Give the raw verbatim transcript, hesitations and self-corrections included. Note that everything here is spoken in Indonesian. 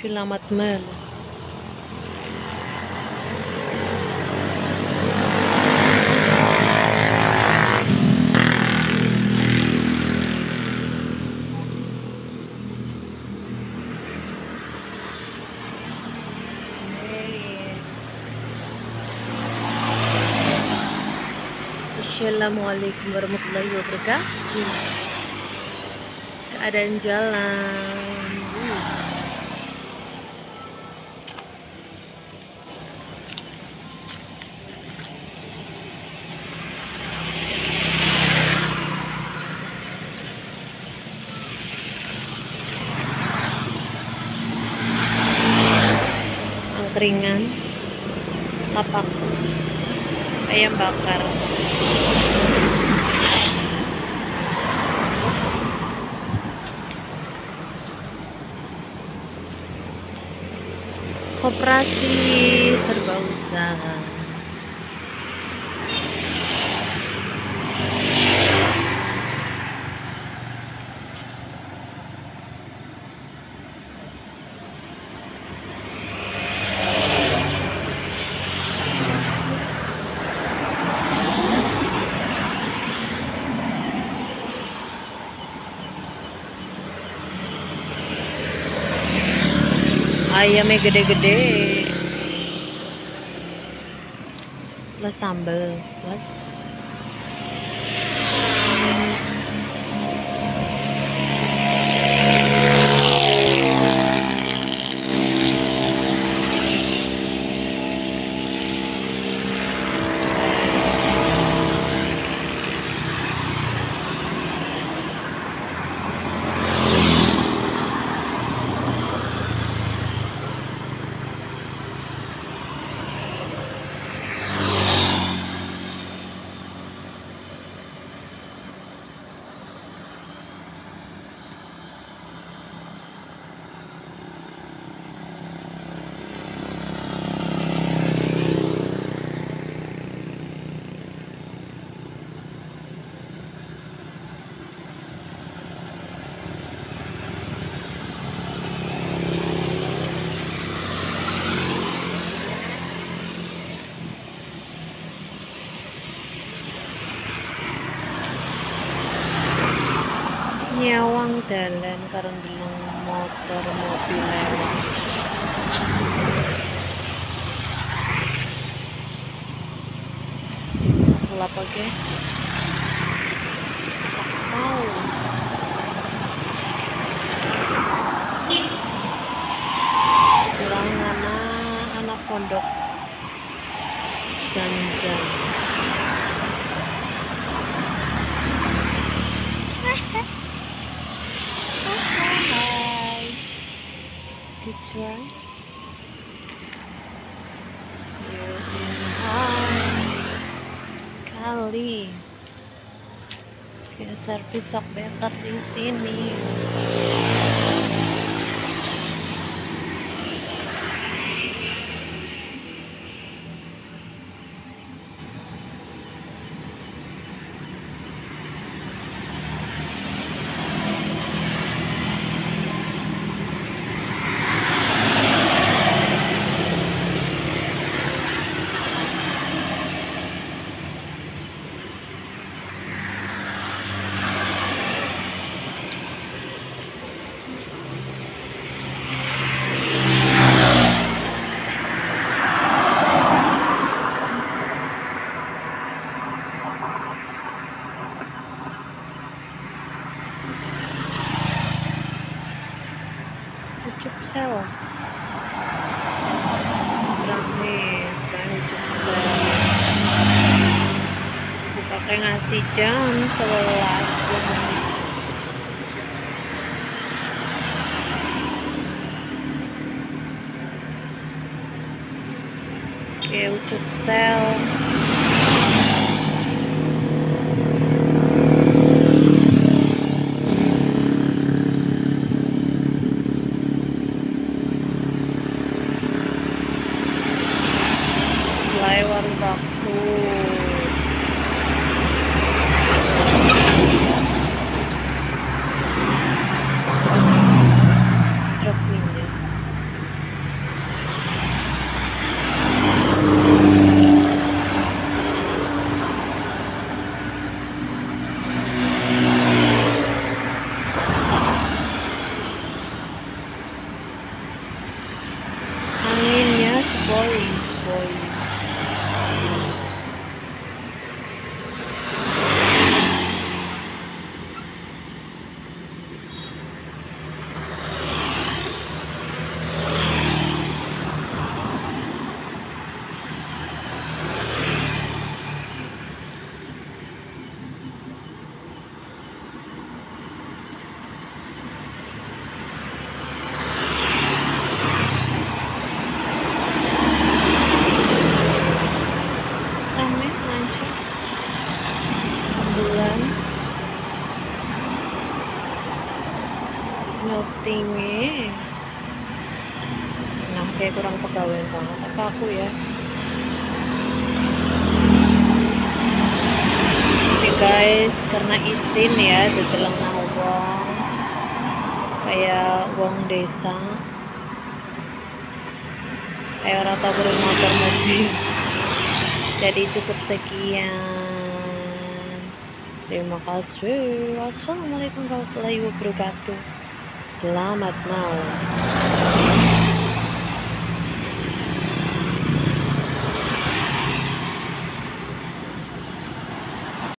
Selamat malam. Assalamualaikum warahmatullahi wabarakatuh. Keadaan jalan. Angkringan, lapak, ayam bakar. Koperasi serba usaha. Ayamnya gede-gede plus sambal plus nyawang dalan karo ndeleng motor mobil lewat. Apa ke? Mau. Kurang anak anak pondok Zanzan. That's right. Kali kayak servis sok bekat di sini. Ucup sel rame banget ucup sel buka kayak ngasih jam sebelas. Oke, ucup sel warung bakso. Truk minyak. routingnya. Nah, kayak kurang pegawai banget apa aku ya. Oke guys, karena izin ya ditelang wong kayak wong desa kayak orang tahu motor mobil. Jadi cukup sekian, terima kasih. Wassalamualaikum warahmatullahi wabarakatuh. Selamat malam.